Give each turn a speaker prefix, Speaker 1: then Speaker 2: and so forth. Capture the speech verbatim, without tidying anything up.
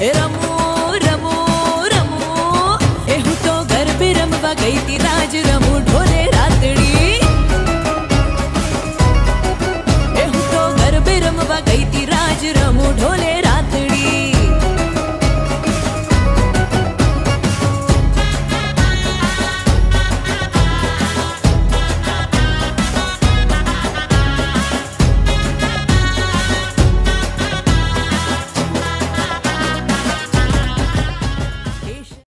Speaker 1: रमो रमो रमो, ए हूँ तो घर पे रमवा गई थी राज रमो ढोल